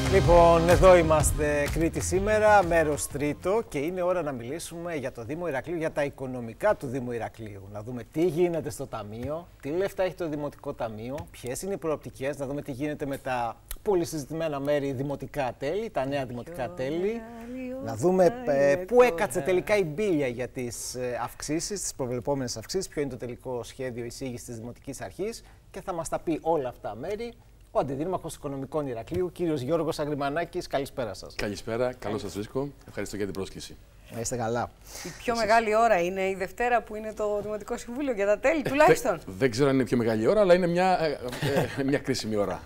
Λοιπόν, εδώ είμαστε Κρήτη σήμερα, μέρος τρίτο και είναι ώρα να μιλήσουμε για το Δήμο Ηρακλείου, για τα οικονομικά του Δήμου Ηρακλείου. Να δούμε τι γίνεται στο Ταμείο, τι λεφτά έχει το Δημοτικό Ταμείο, ποιες είναι οι προοπτικές, να δούμε τι γίνεται με τα πολύ συζητημένα μέρη δημοτικά τέλη, τα νέα δημοτικά τέλη. Να δούμε πού έκατσε τελικά η μπίλια για τις αυξήσεις, τις προβλεπόμενες αυξήσεις, ποιο είναι το τελικό σχέδιο εισήγησης της Δημοτικής Αρχής και θα μας τα πει όλα αυτά μέρη ο Αντιδήμαρχος Οικονομικών Ηρακλείου, κύριος Γιώργος Αγριμανάκης. Καλησπέρα σας. Καλησπέρα, καλώς σας βρίσκω. Ευχαριστώ για την πρόσκληση. Να είστε καλά. Η πιο μεγάλη ώρα είναι η Δευτέρα που είναι το Δημοτικό Συμβούλιο για τα τέλη, τουλάχιστον. Δεν ξέρω αν είναι η πιο μεγάλη ώρα, αλλά είναι μια κρίσιμη ώρα.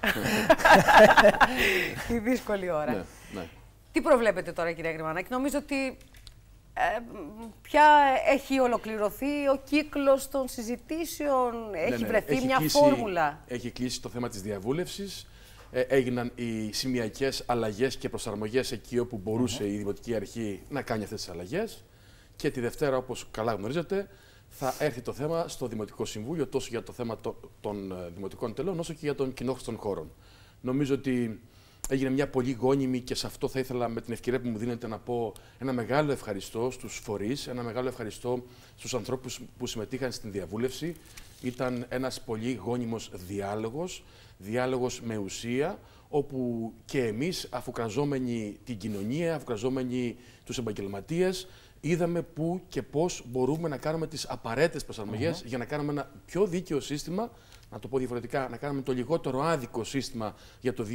Η δύσκολη ώρα. Ναι. Τι προβλέπετε τώρα, κύριε Αγριμανάκη? Νομίζω ότι πια έχει ολοκληρωθεί ο κύκλος των συζητήσεων, έχει βρεθεί μια φόρμουλα. Έχει κλείσει το θέμα της διαβούλευσης, έγιναν οι σημειακές αλλαγές και προσαρμογές εκεί όπου μπορούσε η Δημοτική Αρχή να κάνει αυτές τις αλλαγές και τη Δευτέρα, όπως καλά γνωρίζετε, θα έρθει το θέμα στο Δημοτικό Συμβούλιο τόσο για το θέμα των δημοτικών τελών όσο και για των κοινόχρηστων χώρων. Νομίζω ότι έγινε μια πολύ γόνιμη και σε αυτό θα ήθελα με την ευκαιρία που μου δίνετε να πω ένα μεγάλο ευχαριστώ στους φορείς, ένα μεγάλο ευχαριστώ στους ανθρώπους που συμμετείχαν στην διαβούλευση. Ήταν ένας πολύ γόνιμος διάλογος με ουσία, όπου και εμείς, αφουκραζόμενοι την κοινωνία, αφουκραζόμενοι τους επαγγελματίες, είδαμε πού και πώς μπορούμε να κάνουμε τις απαραίτητες προσαρμογές για να κάνουμε ένα πιο δίκαιο σύστημα, να το πω διαφορετικά, να κάνουμε το λιγότερο άδικο σύστημα για το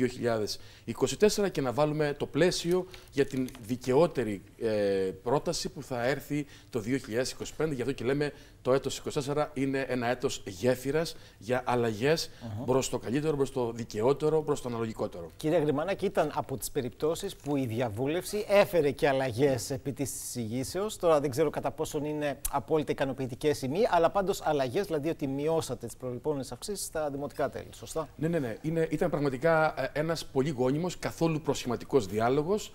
2024 και να βάλουμε το πλαίσιο για την δικαιότερη πρόταση που θα έρθει το 2025. Γι' αυτό και λέμε το έτος 2024 είναι ένα έτος γέφυρας για αλλαγές προς το καλύτερο, προς το δικαιότερο, προς το αναλογικότερο. Κύριε Αγριμανάκη, ήταν από τις περιπτώσεις που η διαβούλευση έφερε και αλλαγές επί της εισηγήσεως. Τώρα δεν ξέρω κατά πόσον είναι απόλυτα ικανοποιητικές ή μη, αλλά πάντως αλλαγές, δηλαδή ότι μειώσατε τις προβλεπόμενες αυξήσεις στα δημοτικά τέλη. Σωστά? Ναι. Ήταν πραγματικά ένας πολύ γόνιμος, καθόλου προσχηματικός διάλογος.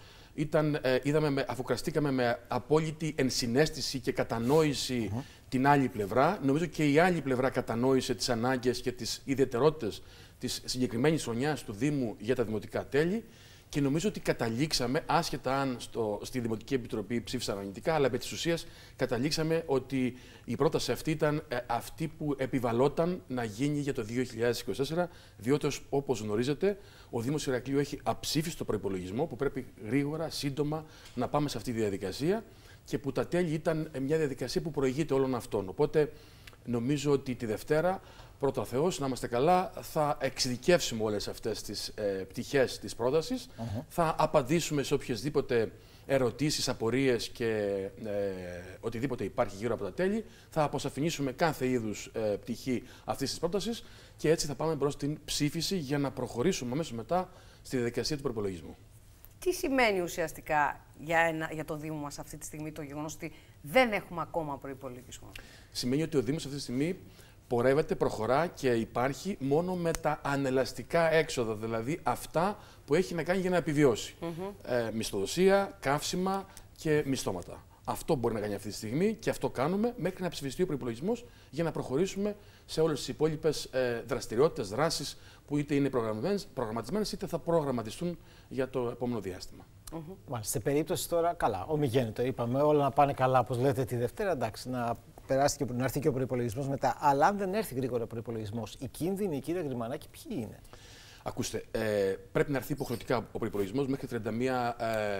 Αφουκραστήκαμε με απόλυτη ενσυναίσθηση και κατανόηση την άλλη πλευρά. Νομίζω και η άλλη πλευρά κατανόησε τις ανάγκες και τις ιδιαιτερότητες της συγκεκριμένης χρονιάς του Δήμου για τα δημοτικά τέλη. Και νομίζω ότι καταλήξαμε, άσχετα αν στη Δημοτική Επιτροπή ψήφισαν αρνητικά, αλλά επί της ουσίας καταλήξαμε ότι η πρόταση αυτή ήταν αυτή που επιβαλόταν να γίνει για το 2024, διότι όπως γνωρίζετε, ο Δήμος Ηρακλείου έχει αψήφιστο προϋπολογισμό που πρέπει γρήγορα, σύντομα να πάμε σε αυτή τη διαδικασία και που τα τέλη ήταν μια διαδικασία που προηγείται όλων αυτών. Οπότε νομίζω ότι τη Δευτέρα, πρώτα Θεός, να είμαστε καλά, θα εξειδικεύσουμε όλες αυτές τις πτυχές της πρότασης, θα απαντήσουμε σε οποιασδήποτε ερωτήσεις, απορίες και οτιδήποτε υπάρχει γύρω από τα τέλη, θα αποσαφηνίσουμε κάθε είδους πτυχή αυτής της πρότασης και έτσι θα πάμε προς την ψήφιση για να αμέσως μετά στη διαδικασία του προϋπολογισμού. Τι σημαίνει ουσιαστικά για το Δήμο μας αυτή τη στιγμή το γεγονός ότι δεν έχουμε ακόμα προϋπολογισμό? Σημαίνει ότι ο Δήμος αυτή τη στιγμή πορεύεται, προχωρά και υπάρχει μόνο με τα ανελαστικά έξοδα, δηλαδή αυτά που έχει να κάνει για να επιβιώσει. Μισθοδοσία, καύσιμα και μισθώματα. Αυτό μπορεί να κάνει αυτή τη στιγμή και αυτό κάνουμε μέχρι να ψηφιστεί ο προϋπολογισμός για να προχωρήσουμε σε όλες τις υπόλοιπες δραστηριότητες, δράσεις που είτε είναι προγραμματισμένες είτε θα προγραμματιστούν για το επόμενο διάστημα. Μάλιστα, σε περίπτωση τώρα, καλά, ομιγέννητο είπαμε, όλα να πάνε καλά, όπως λέτε, τη Δευτέρα, εντάξει, να έρθει και ο προϋπολογισμός μετά. Αλλά αν δεν έρθει γρήγορα ο προϋπολογισμός, οι κίνδυνοι, κύριε Αγριμανάκη, ποιοι είναι? Ακούστε, πρέπει να έρθει υποχρεωτικά ο προϋπολογισμός μέχρι 31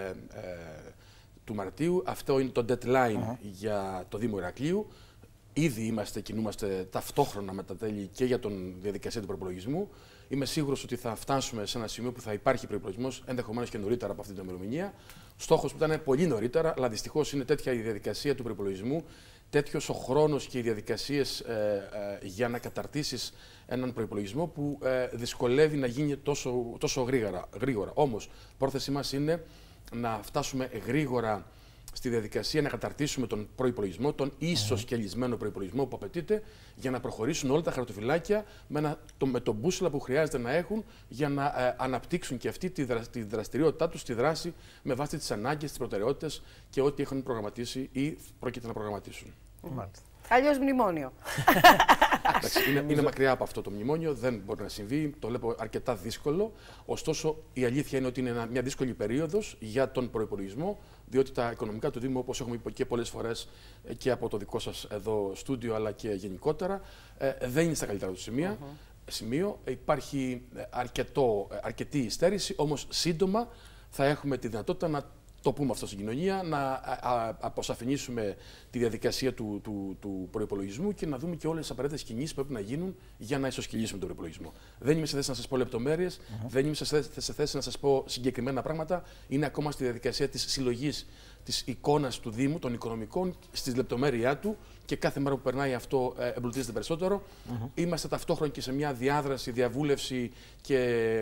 του Μαρτίου. Αυτό είναι το deadline για το Δήμο Ηρακλείου. Ήδη κινούμαστε ταυτόχρονα με τα τέλη και για την διαδικασία του προϋπολογισμού. Είμαι σίγουρος ότι θα φτάσουμε σε ένα σημείο που θα υπάρχει προϋπολογισμός, ενδεχομένως και νωρίτερα από αυτή την ημερομηνία. Στόχος που ήταν πολύ νωρίτερα, αλλά δυστυχώς είναι τέτοια η διαδικασία του προϋπολογισμού, τέτοιος ο χρόνος και οι διαδικασίες για να καταρτήσεις έναν προϋπολογισμό που δυσκολεύει να γίνει τόσο γρήγορα. Όμως, πρόθεσή μας είναι να φτάσουμε γρήγορα στη διαδικασία να καταρτήσουμε τον προϋπολογισμό, τον ισοσκελισμένο προϋπολογισμό που απαιτείται για να προχωρήσουν όλα τα χαρτοφυλάκια με τον μπούσουλα που χρειάζεται να έχουν για να αναπτύξουν και αυτοί τη δραστηριότητά τους, τη δράση με βάση τις ανάγκες, τις προτεραιότητες και ό,τι έχουν προγραμματίσει ή πρόκειται να προγραμματίσουν. Αλλιώς μνημόνιο. Είναι μακριά από αυτό το μνημόνιο, δεν μπορεί να συμβεί, το βλέπω αρκετά δύσκολο. Ωστόσο, η αλήθεια είναι ότι είναι μια δύσκολη περίοδος για τον προϋπολογισμό, διότι τα οικονομικά του Δήμου, όπως έχουμε πει και πολλές φορές και από το δικό σας εδώ στούντιο, αλλά και γενικότερα, δεν είναι στα καλύτερα του σημείο. Υπάρχει αρκετή υστέρηση, όμως σύντομα θα έχουμε τη δυνατότητα να το πούμε αυτό στην κοινωνία, να αποσαφηνίσουμε τη διαδικασία του προϋπολογισμού και να δούμε και όλες τις απαραίτητες κινήσεις που πρέπει να γίνουν για να ισοσκελίσουμε τον προϋπολογισμό. Δεν είμαι σε θέση να σας πω λεπτομέρειες, δεν είμαι σε θέση να σας πω συγκεκριμένα πράγματα. Είναι ακόμα στη διαδικασία της συλλογής της εικόνας του Δήμου, των οικονομικών, στις λεπτομέρειά του, και κάθε μέρα που περνάει αυτό εμπλουτίζεται περισσότερο. Είμαστε ταυτόχρονα και σε μια διάδραση, διαβούλευση και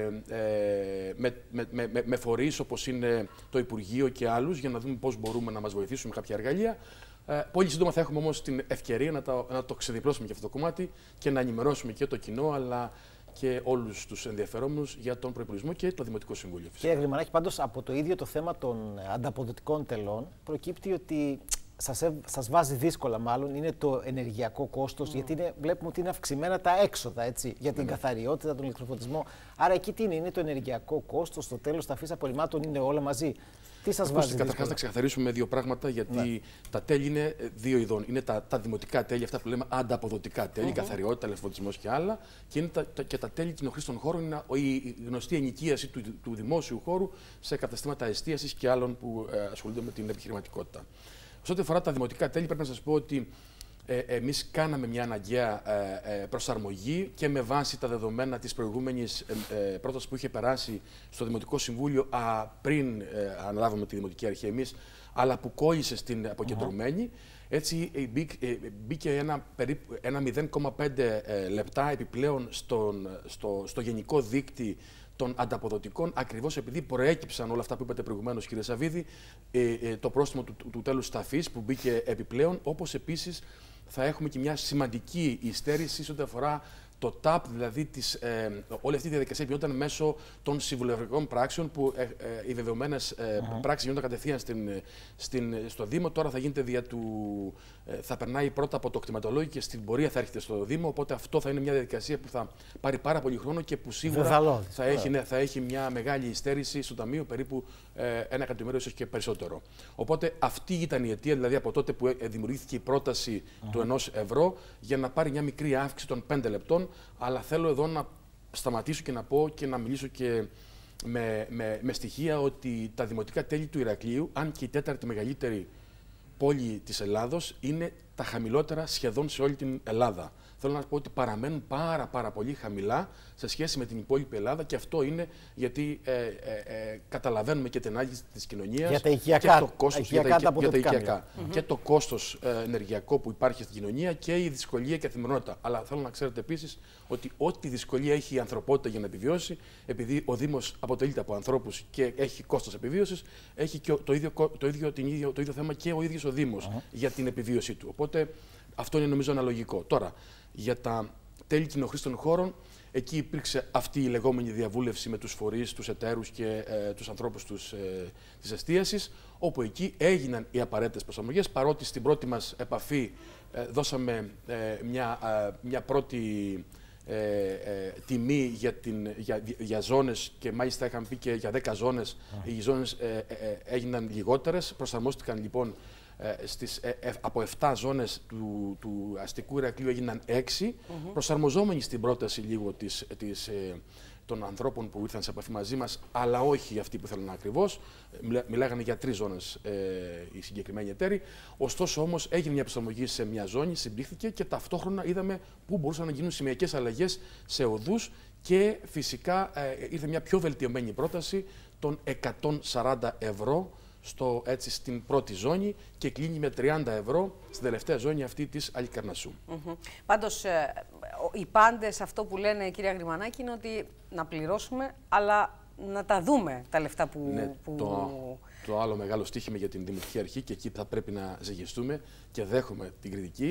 με φορείς όπως είναι το Υπουργείο και άλλους, για να δούμε πώς μπορούμε να μας βοηθήσουν με κάποια εργαλεία. Πολύ σύντομα θα έχουμε όμως την ευκαιρία να το ξεδιπλώσουμε και αυτό το κομμάτι και να ενημερώσουμε και το κοινό, αλλά και όλους τους ενδιαφερόμενους για τον προϋπολογισμό και το Δημοτικό Συμβούλιο. Κύριε Γρημανάκη, πάντως από το ίδιο το θέμα των ανταποδοτικών τελών προκύπτει ότι σας βάζει δύσκολα, μάλλον είναι το ενεργειακό κόστος, γιατί βλέπουμε ότι είναι αυξημένα τα έξοδα, έτσι, για την καθαριότητα, τον ηλεκτροφωτισμό. Άρα εκεί τι είναι το ενεργειακό κόστος, το τέλος ταφής απορριμμάτων, είναι όλα μαζί. Τι σας βάζει δύσκολα? Καταρχάς να ξεκαθαρίσουμε δύο πράγματα, γιατί τα τέλη είναι δύο ειδών. Είναι τα δημοτικά τέλη, αυτά που λέμε ανταποδοτικά τέλη, καθαριότητα, ηλεκτροφωτισμός και άλλα, και είναι και τα τέλη κοινοχρήστων χώρων, είναι η γνωστή ενοικίαση του δημόσιου χώρου σε καταστήματα εστίασης και άλλων που ασχολούνται με την επιχειρηματικότητα. Σε ό,τι αφορά τα δημοτικά τέλη, πρέπει να σας πω ότι εμείς κάναμε μια αναγκαία προσαρμογή και με βάση τα δεδομένα της προηγούμενης πρότασης που είχε περάσει στο Δημοτικό Συμβούλιο πριν αναλάβουμε τη Δημοτική Αρχή εμείς, αλλά που κόλλησε στην αποκεντρωμένη. Έτσι μπήκε ένα 0,5 λεπτά επιπλέον στο γενικό δίκτυ των ανταποδοτικών, ακριβώς επειδή προέκυψαν όλα αυτά που είπατε προηγουμένως, κύριε Σαββίδη, το πρόστιμο του τέλους ταφής που μπήκε επιπλέον, όπως επίσης θα έχουμε και μια σημαντική υστέρηση σε ό,τι αφορά το ΤΑΠ, δηλαδή όλη αυτή η διαδικασία γινόταν μέσω των συμβουλευτικών πράξεων, που οι βεβαιωμένες πράξεις γίνονταν κατευθείαν στο Δήμο. Τώρα θα γίνεται θα περνάει πρώτα από το κτηματολόγιο και στην πορεία θα έρχεται στο Δήμο. Οπότε αυτό θα είναι μια διαδικασία που θα πάρει πάρα πολύ χρόνο και που σίγουρα θα έχει μια μεγάλη υστέρηση στο Ταμείο, περίπου 1 εκατομμύριο, ίσως και περισσότερο. Οπότε αυτή ήταν η αιτία, δηλαδή από τότε που δημιουργήθηκε η πρόταση του 1 ευρώ, για να πάρει μια μικρή αύξηση των 5 λεπτών. Αλλά θέλω εδώ να σταματήσω και να πω και να μιλήσω και με στοιχεία ότι τα δημοτικά τέλη του Ηρακλείου, αν και η τέταρτη μεγαλύτερη πόλη της Ελλάδος, είναι τα χαμηλότερα σχεδόν σε όλη την Ελλάδα. Θέλω να πω ότι παραμένουν πάρα πολύ χαμηλά σε σχέση με την υπόλοιπη Ελλάδα, και αυτό είναι γιατί καταλαβαίνουμε και την ανάγκη της κοινωνίας για τα οικιακά, και το κόστος ενεργειακό που υπάρχει στην κοινωνία και η δυσκολία και καθημερινότητα. Αλλά θέλω να ξέρετε επίσης ότι ό,τι δυσκολία έχει η ανθρωπότητα για να επιβιώσει, επειδή ο Δήμος αποτελείται από ανθρώπους και έχει κόστος επιβίωσης, έχει και το ίδιο θέμα και ο ίδιος ο Δήμος για την επιβίωσή του. Οπότε αυτό είναι νομίζω αναλογικό. Τώρα, για τα τέλη κοινοχρήστων χώρων, εκεί υπήρξε αυτή η λεγόμενη διαβούλευση με τους φορείς, τους εταίρους και τους ανθρώπους της εστίασης, όπου εκεί έγιναν οι απαραίτητες προσαρμογές, παρότι στην πρώτη μας επαφή δώσαμε μια πρώτη τιμή για ζώνες, και μάλιστα είχαμε πει και για 10 ζώνες. Οι ζώνες έγιναν λιγότερες, προσαρμόστηκαν λοιπόν από 7 ζώνες του αστικού Ηρακλείου έγιναν 6, προσαρμοζόμενοι στην πρόταση λίγο των ανθρώπων που ήρθαν σε επαφή μαζί μας, αλλά όχι αυτοί που θέλουν ακριβώς. Μιλάγανε για 3 ζώνες οι συγκεκριμένοι εταίροι. Ωστόσο όμως έγινε μια προσαρμογή σε μια ζώνη, συμπλήχθηκε, και ταυτόχρονα είδαμε πού μπορούσαν να γίνουν σημειακές αλλαγές σε οδούς, και φυσικά ήρθε μια πιο βελτιωμένη πρόταση των 140 ευρώ στην πρώτη ζώνη, και κλείνει με 30 ευρώ στην τελευταία ζώνη αυτή της Αλικαρνασσού. Πάντως, οι πάντες αυτό που λένε, κυρία Γρημανάκη, είναι ότι να πληρώσουμε, αλλά να τα δούμε τα λεφτά που... Το άλλο μεγάλο στοίχημα για την Δημοτική Αρχή, και εκεί θα πρέπει να ζυγιστούμε, και δέχομαι την κριτική,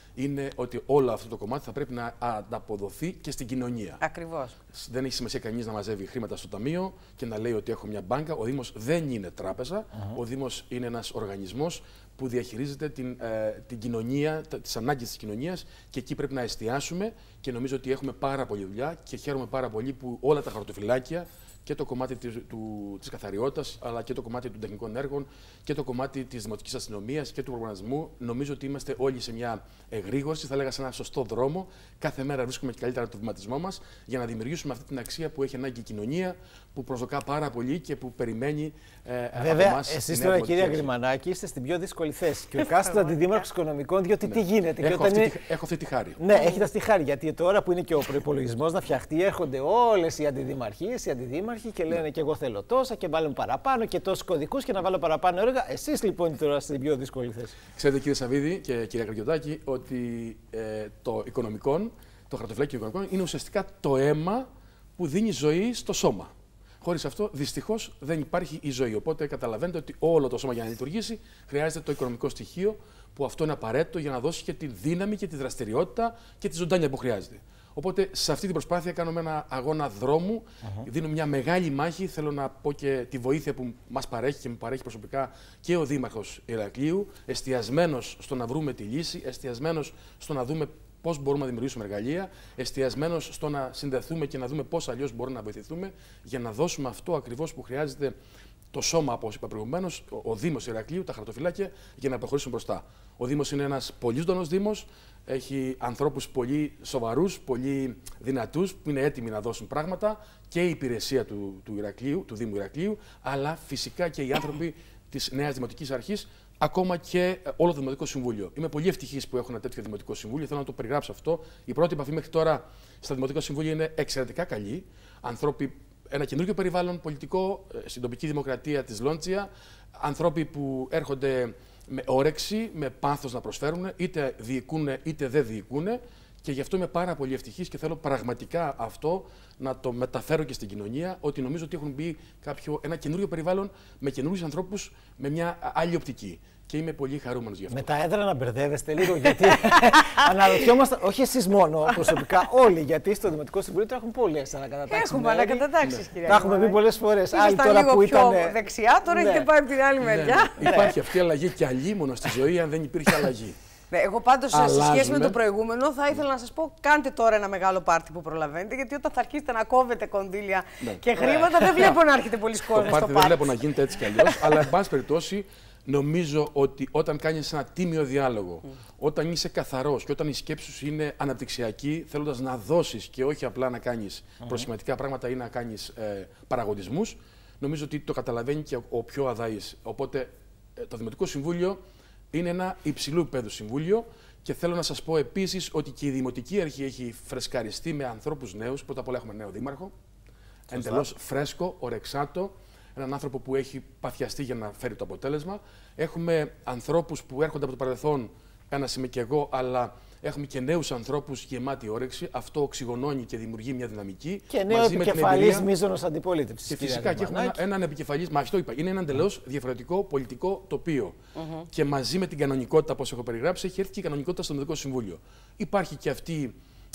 είναι ότι όλο αυτό το κομμάτι θα πρέπει να ανταποδοθεί και στην κοινωνία. Ακριβώς. Δεν έχει σημασία κανείς να μαζεύει χρήματα στο ταμείο και να λέει ότι έχω μια μπάνκα. Ο Δήμος δεν είναι τράπεζα. Ο Δήμος είναι ένας οργανισμός που διαχειρίζεται την κοινωνία, τις ανάγκες της κοινωνίας, και εκεί πρέπει να εστιάσουμε, και νομίζω ότι έχουμε πάρα πολλή δουλειά και χαίρομαι πάρα πολύ που όλα τα χαρτοφυλάκια, και το κομμάτι της καθαριότητας, αλλά και το κομμάτι των τεχνικών έργων και το κομμάτι της δημοτικής αστυνομίας και του προγραμματισμού, νομίζω ότι είμαστε όλοι σε μια εγρήγορση, θα λέγα σε ένα σωστό δρόμο. Κάθε μέρα βρίσκουμε και καλύτερα το βηματισμό μας για να δημιουργήσουμε αυτή την αξία που έχει ανάγκη η κοινωνία, που προσδοκά πάρα πολύ και που περιμένει βέβαια, από εμάς. εσείς τώρα, κυρία Γκριμανάκη, είστε στην πιο δύσκολη θέση. Και ο εκάστοτε αντιδήμαρχος οικονομικών, διότι τι γίνεται. Έχω αυτή τη χάρη. Ναι, έχετε αυτή τη χάρη. Γιατί τώρα που είναι και ο προϋπολογισμός να φτιαχτεί, έρχονται όλες οι αντιδημαρχίες, οι αντιδήμαρχοι και λένε και εγώ θέλω τόσα και βάλουμε παραπάνω και τόσους κωδικούς και να βάλω παραπάνω έργα. Εσείς λοιπόν τώρα στην πιο δύσκολη θέση. Ξέρετε, κύριε Σαββίδη και κυρία Καριωτάκη, ότι το χαρτοφυλάκιο οικονομικών είναι ουσιαστικά το αίμα που δίνει ζωή στο σώμα. Χωρίς αυτό, δυστυχώς, δεν υπάρχει η ζωή. Οπότε καταλαβαίνετε ότι όλο το σώμα για να λειτουργήσει χρειάζεται το οικονομικό στοιχείο, που αυτό είναι απαραίτητο για να δώσει και τη δύναμη και τη δραστηριότητα και τη ζωντάνια που χρειάζεται. Οπότε σε αυτή την προσπάθεια κάνουμε ένα αγώνα δρόμου, δίνω μια μεγάλη μάχη. Θέλω να πω και τη βοήθεια που μας παρέχει και μου παρέχει προσωπικά και ο Δήμαρχος Ηρακλείου, εστιασμένος στο να βρούμε τη λύση, εστιασμένος στο να δούμε πώς μπορούμε να δημιουργήσουμε εργαλεία, εστιασμένος στο να συνδεθούμε και να δούμε πώς αλλιώς μπορούμε να βοηθηθούμε για να δώσουμε αυτό ακριβώς που χρειάζεται το σώμα, όπως είπα προηγουμένως, ο Δήμος Ηρακλείου, τα χαρτοφυλάκια, για να προχωρήσουμε μπροστά. Ο Δήμος είναι ένας πολύ ζωντανός Δήμος, έχει ανθρώπους πολύ σοβαρούς, πολύ δυνατούς, που είναι έτοιμοι να δώσουν πράγματα, και η υπηρεσία του Δήμου Ηρακλείου, αλλά φυσικά και οι άνθρωποι της νέας Δημοτικής Αρχής, ακόμα και όλο το Δημοτικό Συμβούλιο. Είμαι πολύ ευτυχής που έχω ένα τέτοιο Δημοτικό Συμβούλιο. Θέλω να το περιγράψω αυτό. Η πρώτη επαφή μέχρι τώρα στα Δημοτικό Συμβούλιο είναι εξαιρετικά καλή. Άνθρωποι, ένα καινούργιο περιβάλλον πολιτικό στην τοπική δημοκρατία της Λόντσια. Ανθρώποι που έρχονται με όρεξη, με πάθος να προσφέρουν, είτε διοικούν είτε δεν διοικούν. Και γι' αυτό είμαι πάρα πολύ ευτυχής και θέλω πραγματικά αυτό να το μεταφέρω και στην κοινωνία, ότι νομίζω ότι έχουν μπει ένα καινούριο περιβάλλον με καινούριους ανθρώπους με μια άλλη οπτική. Και είμαι πολύ χαρούμενος γι' αυτό. Με τα έδρα να μπερδεύεστε λίγο, γιατί αναρωτιόμαστε, όχι εσείς μόνο προσωπικά, όλοι, γιατί στο Δημοτικό Συμβούλιο έχουν πολλές ανακατατάξεις. Έχουμε ανακατατάξεις, κυρία. Τα έχουμε πει πολλές φορές. Άλλοι τώρα λίγο που ήταν πιο δεξιά, τώρα έχετε πάει από την άλλη μεριά. Υπάρχει αυτή η αλλαγή και αλλήμωνο στη ζωή, αν δεν υπήρχε αλλαγή. Εγώ πάντως σε σχέση με το προηγούμενο θα ήθελα να σας πω, κάντε τώρα ένα μεγάλο πάρτι που προλαβαίνετε, γιατί όταν θα αρχίσετε να κόβετε κονδύλια και χρήματα δεν βλέπω να έρχεται πολλοί κόσμος στο πάρτι. Δεν βλέπω να γίνεται έτσι κι αλλιώς, αλλά εν πάση περιπτώσει νομίζω ότι όταν κάνεις ένα τίμιο διάλογο, όταν είσαι καθαρός και όταν η σκέψη σου είναι αναπτυξιακή, θέλοντας να δώσεις και όχι απλά να κάνεις προσχηματικά πράγματα ή να κάνεις παραγωνισμούς, νομίζω ότι το καταλαβαίνει και ο πιο αδαής. Οπότε το Δημοτικό Συμβούλιο είναι ένα υψηλού επίπεδου συμβούλιο, και θέλω να σας πω επίσης ότι και η Δημοτική Αρχή έχει φρεσκαριστεί με ανθρώπους νέους. Πρώτα απ' όλα έχουμε νέο δήμαρχο, εντελώς φρέσκο, ορεξάτο, έναν άνθρωπο που έχει παθιαστεί για να φέρει το αποτέλεσμα. Έχουμε ανθρώπους που έρχονται από το παρελθόν, ένας είμαι και εγώ, αλλά έχουμε και νέους ανθρώπους γεμάτη όρεξη. Αυτό οξυγονώνει και δημιουργεί μια δυναμική. Και νέο επικεφαλής μείζωνος αντιπολίτευσης. Και φυσικά και έχουμε έναν επικεφαλής, μα αυτό είπα, είναι ένα εντελώς διαφορετικό πολιτικό τοπίο. Και μαζί με την κανονικότητα, όπως έχω περιγράψει, έχει έρθει και η κανονικότητα στο Δημοτικό Συμβούλιο. Υπάρχει και αυτή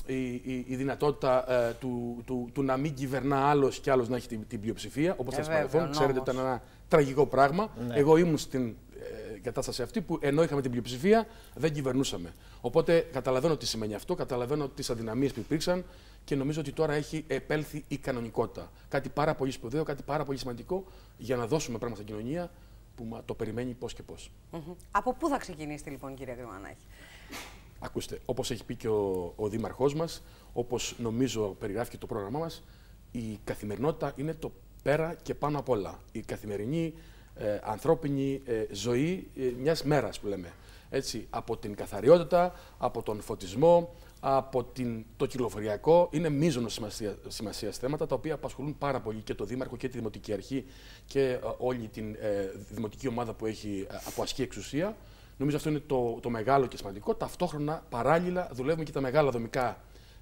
η δυνατότητα του να μην κυβερνά άλλος και άλλος να έχει την πλειοψηφία, όπως ήταν στο παρελθόν. Ξέρετε, ήταν ένα τραγικό πράγμα. Εγώ ήμουν στην κατάσταση αυτή που ενώ είχαμε την πλειοψηφία δεν κυβερνούσαμε. Οπότε καταλαβαίνω τι σημαίνει αυτό, καταλαβαίνω τις αδυναμίες που υπήρξαν και νομίζω ότι τώρα έχει επέλθει η κανονικότητα. Κάτι πάρα πολύ σπουδαίο, κάτι πάρα πολύ σημαντικό για να δώσουμε πράγματα στην κοινωνία που το περιμένει πώς και πώς. Από πού θα ξεκινήσετε λοιπόν, κύριε Γκριμανάκη? Ακούστε, όπως έχει πει και ο Δήμαρχός μας, όπως νομίζω περιγράφει και το πρόγραμμά μας, η καθημερινότητα είναι το πέρα και πάνω απ' όλα. Η καθημερινή ανθρώπινη ζωή μιας μέρας που λέμε. Έτσι, από την καθαριότητα, από τον φωτισμό, από το κυκλοφοριακό, είναι μείζωνος σημασίας θέματα τα οποία απασχολούν πάρα πολύ και το Δήμαρχο και τη Δημοτική Αρχή και όλη την δημοτική ομάδα που ασκεί εξουσία. Νομίζω αυτό είναι το μεγάλο και σημαντικό. Ταυτόχρονα, παράλληλα, δουλεύουμε και τα μεγάλα δομικά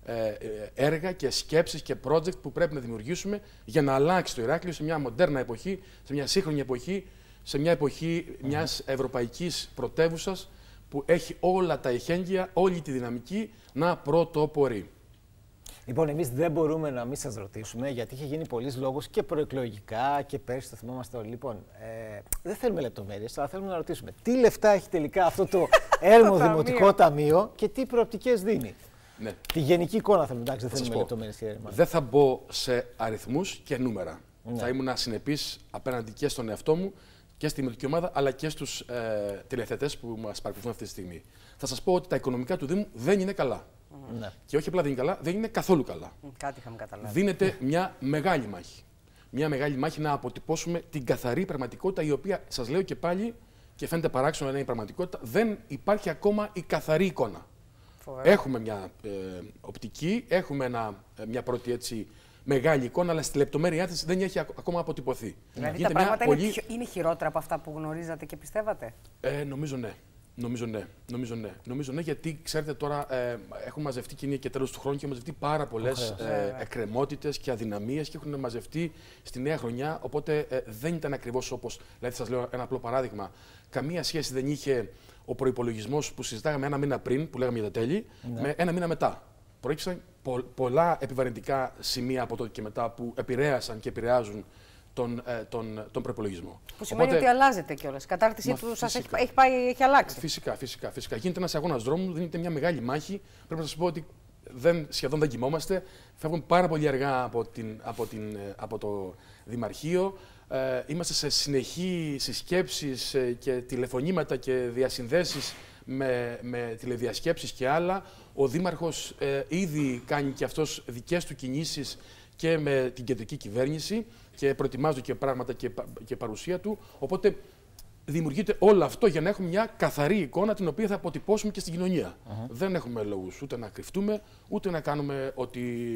έργα και σκέψεις και project που πρέπει να δημιουργήσουμε για να αλλάξει το Ηράκλειο σε μια μοντέρνα εποχή, σε μια σύγχρονη εποχή, σε μια εποχή μιας ευρωπαϊκής πρωτεύουσας που έχει όλα τα εχέγγυα, όλη τη δυναμική να πρωτοπορεί. Λοιπόν, εμείς δεν μπορούμε να μην σας ρωτήσουμε, γιατί είχε γίνει πολλής λόγος και προεκλογικά και πέρσι, το θυμόμαστε όλοι. Λοιπόν, δεν θέλουμε λεπτομέρειες, αλλά θέλουμε να ρωτήσουμε τι λεφτά έχει τελικά αυτό το έρμο Δημοτικό Ταμείο και τι προοπτικές δίνει. Ναι. Τη γενική εικόνα θέλουμε, εντάξει, δεν θέλουμε λεπτομέρειες. Δεν θα μπω σε αριθμούς και νούμερα. Ναι. Θα ήμουν συνεπής απέναντι και στον εαυτό μου και στη δημοτική ομάδα, αλλά και στους τηλεθεατές που μας παρακολουθούν αυτή τη στιγμή. Θα σας πω ότι τα οικονομικά του Δήμου δεν είναι καλά. Ναι. Και όχι απλά δεν είναι καλά, δεν είναι καθόλου καλά. Κάτι είχαμε καταλάβει. Δίνεται μια μεγάλη μάχη. Μια μεγάλη μάχη να αποτυπώσουμε την καθαρή πραγματικότητα, η οποία, σας λέω και πάλι, και φαίνεται παράξενο να είναι η πραγματικότητα, δεν υπάρχει ακόμα η καθαρή εικόνα. Φοβερά. Έχουμε μια οπτική, έχουμε μια πρώτη έτσι μεγάλη εικόνα, αλλά στη λεπτομέρειά της δεν έχει ακόμα αποτυπωθεί. Δηλαδή τα πράγματα είναι χειρότερα από αυτά που γνωρίζατε και πιστεύατε. Νομίζω ναι. Νομίζω ναι, γιατί ξέρετε τώρα έχουν μαζευτεί και είναι και τέλος του χρόνου και έχουν μαζευτεί πάρα πολλές εκκρεμότητες και αδυναμίες και έχουν μαζευτεί στη νέα χρονιά. Οπότε δεν ήταν ακριβώς όπως. Δηλαδή, σας λέω ένα απλό παράδειγμα. Καμία σχέση δεν είχε ο προϋπολογισμός που συζητάγαμε ένα μήνα πριν, που λέγαμε για τα τέλη, με ένα μήνα μετά. Προέκυψαν πολλά επιβαρυντικά σημεία από τότε και μετά που επηρέασαν και επηρεάζουν τον προπολογισμό. Που σημαίνει ότι αλλάζεται κιόλας. Η κατάρτισή του σας έχει αλλάξει. Φυσικά. Γίνεται ένας αγώνας δρόμου, δίνεται μια μεγάλη μάχη. Πρέπει να σας πω ότι σχεδόν δεν κοιμόμαστε. Φεύγουμε πάρα πολύ αργά από το Δημαρχείο. Είμαστε σε συνεχή συσκέψεις και τηλεφωνήματα και διασυνδέσεις με τηλεδιασκέψεις και άλλα. Ο Δήμαρχος ήδη κάνει και αυτός δικές του κινήσεις και με την κεντρική κυβέρνηση και προετοιμάζω και πράγματα και παρουσία του. Οπότε δημιουργείται όλο αυτό για να έχουμε μια καθαρή εικόνα την οποία θα αποτυπώσουμε και στην κοινωνία. Δεν έχουμε λόγους ούτε να κρυφτούμε, ούτε να κάνουμε ότι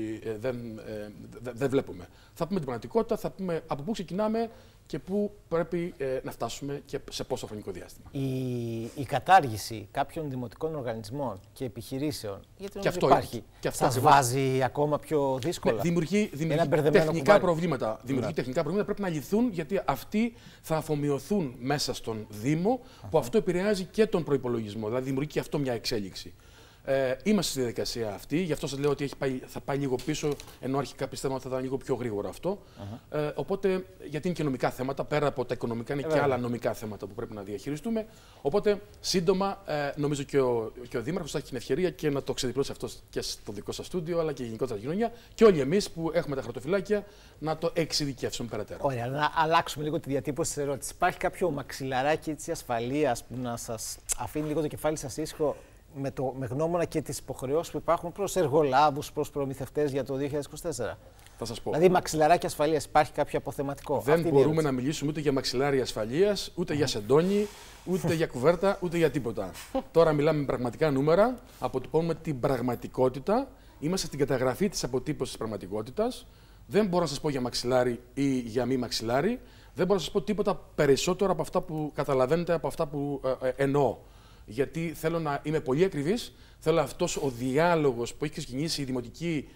δεν βλέπουμε. Θα πούμε την πραγματικότητα, θα πούμε από πού ξεκινάμε και πού πρέπει να φτάσουμε και σε πόσο χρονικό διάστημα. Η κατάργηση κάποιων δημοτικών οργανισμών και επιχειρήσεων, γιατί και αυτό υπάρχει, σας βάζει ακόμα πιο δύσκολα. Ναι, δημιουργεί τεχνικά προβλήματα. Τεχνικά προβλήματα πρέπει να λυθούν, γιατί αυτοί θα αφομοιωθούν μέσα στον Δήμο, που αυτό επηρεάζει και τον προϋπολογισμό. Δηλαδή δημιουργεί και αυτό μια εξέλιξη. Είμαστε στη διαδικασία αυτή, γι' αυτό σας λέω ότι θα πάει λίγο πίσω, ενώ αρχικά πιστεύαμε ότι θα ήταν λίγο πιο γρήγορα αυτό. Οπότε, γιατί είναι και νομικά θέματα, πέρα από τα οικονομικά, είναι και άλλα νομικά θέματα που πρέπει να διαχειριστούμε. Οπότε, σύντομα, νομίζω και ο Δήμαρχος θα έχει την ευκαιρία και να το ξεδιπλώσει αυτό και στο δικό σας στούντιο, αλλά και γενικότερα στην κοινωνία, και όλοι εμείς που έχουμε τα χαρτοφυλάκια να το εξειδικεύσουμε περαιτέρω. Ωραία, να αλλάξουμε λίγο τη διατύπωση της ερώτησης. Υπάρχει κάποιο μαξιλαράκι ασφαλείας που να σας αφήνει λίγο το κεφάλι σας ήσυχο, με γνώμονα και τις υποχρεώσεις που υπάρχουν προς εργολάβους, προς προμηθευτές για το 2024. Θα σας πω. Δηλαδή, μαξιλαράκι ασφαλείας, υπάρχει κάποιο αποθεματικό? Δεν μπορούμε να μιλήσουμε ούτε για μαξιλάρι ασφαλείας, ούτε για σεντόνι, ούτε για κουβέρτα, ούτε για τίποτα. Τώρα μιλάμε με πραγματικά νούμερα, αποτυπώνουμε την πραγματικότητα, είμαστε στην καταγραφή της αποτύπωσης της πραγματικότητας. Δεν μπορώ να σας πω για μαξιλάρι ή για μη μαξιλάρι. Δεν μπορώ να σας πω τίποτα περισσότερο από αυτά που καταλαβαίνετε, από αυτά που εννοώ. Γιατί θέλω να είμαι πολύ ακριβής, θέλω αυτός ο διάλογος που έχει ξεκινήσει η δημοτική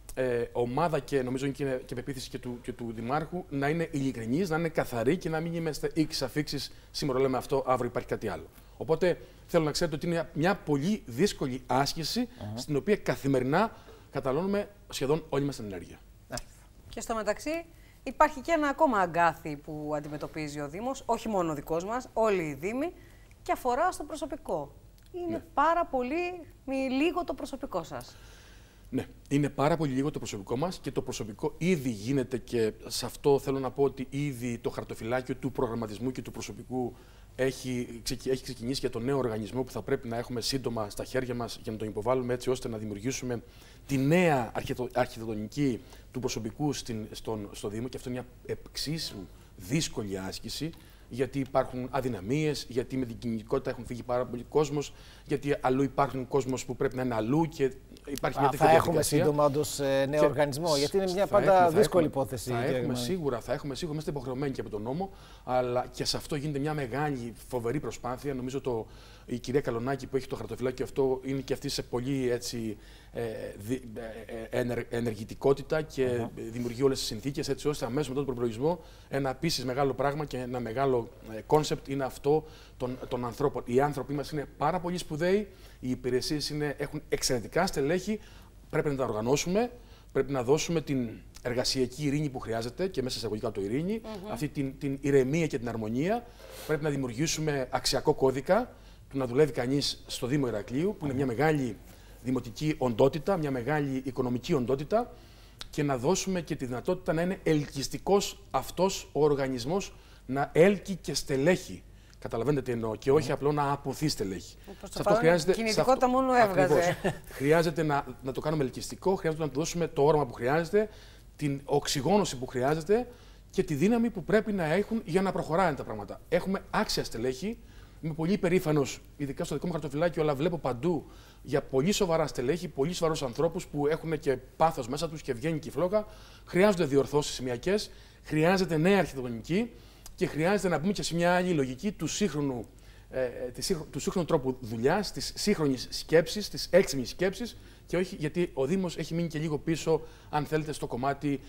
ομάδα και νομίζω είναι και πεποίθηση και του Δημάρχου να είναι ειλικρινής, να είναι καθαρή και να μην είμαστε X αφήξεις, σήμερα λέμε αυτό, αύριο υπάρχει κάτι άλλο. Οπότε θέλω να ξέρετε ότι είναι μια πολύ δύσκολη άσκηση στην οποία καθημερινά καταναλώνουμε σχεδόν όλη μας την ενέργεια. Και στο μεταξύ υπάρχει και ένα ακόμα αγκάθι που αντιμετωπίζει ο Δήμος, όχι μόνο ο δικός μας, όλοι οι Δήμοι, και αφορά στο προσωπικό. Είναι πάρα πολύ λίγο το προσωπικό σας. Ναι, είναι πάρα πολύ λίγο το προσωπικό μας και το προσωπικό ήδη γίνεται, και σε αυτό θέλω να πω ότι ήδη το χαρτοφυλάκιο του προγραμματισμού και του προσωπικού έχει ξεκινήσει για τον νέο οργανισμό που θα πρέπει να έχουμε σύντομα στα χέρια μας για να τον υποβάλουμε, έτσι ώστε να δημιουργήσουμε τη νέα αρχιτεκτονική του προσωπικού στο Δήμο, και αυτό είναι μια εξίσου δύσκολη άσκηση. Γιατί υπάρχουν αδυναμίες, γιατί με την κινητικότητα έχουν φύγει πάρα πολύ κόσμος, γιατί αλλού υπάρχουν κόσμος που πρέπει να είναι αλλού και υπάρχει μια τέτοια διαδικασία. Θα έχουμε σύντομα όντως νέο οργανισμό, γιατί είναι μια πάντα δύσκολη υπόθεση. Θα έχουμε σίγουρα, είμαστε υποχρεωμένοι και από τον νόμο, αλλά και σε αυτό γίνεται μια μεγάλη, φοβερή προσπάθεια. Νομίζω η κυρία Καλονάκη που έχει το χαρτοφυλάκιο αυτό είναι και αυτή σε πολύ έτσι, ενεργητικότητα και δημιουργεί όλες τις συνθήκες έτσι ώστε αμέσως μετά τον προπολογισμό ένα επίσης μεγάλο πράγμα και ένα μεγάλο κόνσεπτ είναι αυτό των ανθρώπων. Οι άνθρωποι μας είναι πάρα πολύ σπουδαίοι, οι υπηρεσίες έχουν εξαιρετικά στελέχη, πρέπει να τα οργανώσουμε, πρέπει να δώσουμε την εργασιακή ειρήνη που χρειάζεται και μέσα σε εισαγωγικά το ειρήνη, αυτή την ηρεμία και την αρμονία. Πρέπει να δημιουργήσουμε αξιακό κώδικα που να δουλεύει κανείς στο Δήμο Ηρακλείου, που είναι μια μεγάλη δημοτική οντότητα, μια μεγάλη οικονομική οντότητα και να δώσουμε και τη δυνατότητα να είναι ελκυστικός αυτός ο οργανισμός, να έλκει και στελέχη. Καταλαβαίνετε τι εννοώ, και όχι απλό να αποθεί στελέχη. Σε αυτό χρειάζεται. Κινητικότητα μόνο έβγαζε. Χρειάζεται να το κάνουμε ελκυστικό, χρειάζεται να του δώσουμε το όραμα που χρειάζεται, την οξυγόνωση που χρειάζεται και τη δύναμη που πρέπει να έχουν για να προχωράνε τα πράγματα. Έχουμε άξια στελέχη. Είμαι πολύ περήφανος, ειδικά στο δικό μου χαρτοφυλάκιο, αλλά βλέπω παντού για πολύ σοβαρά στελέχη, πολύ σοβαρούς ανθρώπους που έχουν και πάθος μέσα τους και βγαίνει και η φλόγα. Χρειάζονται διορθώσεις σημειακές, χρειάζεται νέα αρχιτεκτονική και χρειάζεται να μπούμε και σε μια άλλη λογική του σύγχρονου τρόπου δουλειάς, της σύγχρονης σκέψης, της έξυπνης σκέψης και όχι γιατί ο Δήμος έχει μείνει και λίγο πίσω, αν θέλετε, στο κομμάτι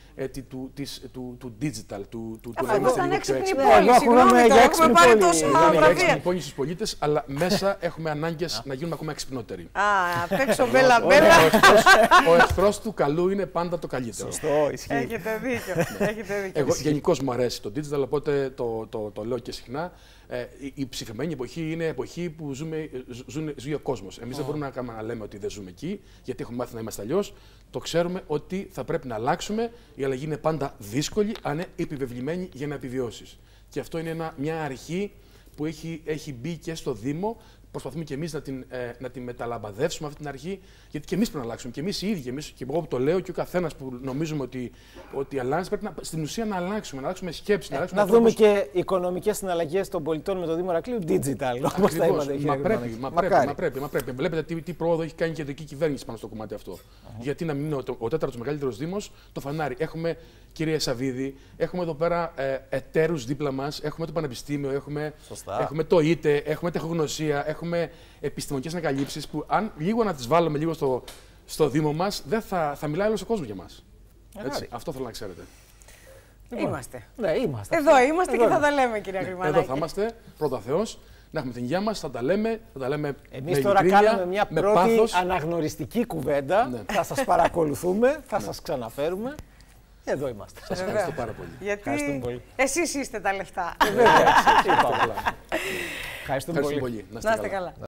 του digital, του να είμαστε λίγο πιο έξυπνοι. Έχουμε πάρει τόσο έξυπνοι πόλη στους πολίτες, αλλά μέσα έχουμε ανάγκες να γίνουμε ακόμα εξυπνότεροι. Απ' έξω μπέλα μπέλα. Ο εχθρός του καλού είναι πάντα το καλύτερο. Σωστό, ισχύει. Έχετε δίκιο. Εγώ γενικώς μου αρέσει το digital, οπότε το λέω και συχνά. Η ψηφιμένη εποχή είναι εποχή που ζει ο κόσμος. Εμείς δεν μπορούμε να λέμε ότι δεν ζούμε εκεί, γιατί έχουμε μάθει να είμαστε αλλιώς. Το ξέρουμε ότι θα πρέπει να αλλάξουμε. Η αλλαγή είναι πάντα δύσκολη, αν είναι επιβεβλημένη για να επιβιώσεις. Και αυτό είναι μια αρχή που έχει μπει και στο Δήμο. Προσπαθούμε και εμείς να την μεταλαμπαδεύσουμε αυτή την αρχή, γιατί και εμείς πρέπει να αλλάξουμε. Και εμείς οι ίδιοι, και εγώ που το λέω, και ο καθένας που νομίζουμε ότι αλλάζει, πρέπει στην ουσία να αλλάξουμε σκέψη. Να δούμε και οικονομικές συναλλαγές των πολιτών με το Δήμο Ηρακλείου digital. Όπως τα είπατε. Μα πρέπει. Βλέπετε τι πρόοδο έχει κάνει η κεντρική κυβέρνηση πάνω στο κομμάτι αυτό. Γιατί να μην είναι ο τέταρτος μεγαλύτερος Δήμος, το φανάρι. Έχουμε, κύριε Σαββίδη, έχουμε εδώ πέρα εταίρους δίπλα μας, έχουμε το Πανεπιστήμιο, έχουμε το ΙΤΕ, έχουμε τεχνογνωσία, έχουμε επιστημονικές ανακαλύψεις που αν λίγο να τις βάλουμε λίγο στο Δήμο μας, δεν θα μιλάει όλος ο κόσμος για μας. Έτσι, αυτό θέλω να ξέρετε. Είμαστε. Ναι, είμαστε. Εδώ είμαστε και θα τα λέμε, κυρία Γρημανάκη. Εδώ θα είμαστε, πρώτα Θεός, να έχουμε την υγεία μας, θα τα λέμε Εμείς τώρα κάναμε μια πρώτη αναγνωριστική κουβέντα. Ναι. Θα σας παρακολουθούμε, θα σας ξαναφέρουμε. Εδώ είμαστε. Σας ευχαριστώ πάρα πολύ. Γιατί εσείς είστε τα λεφτά. Ευχαριστούμε πολύ. Να είστε καλά.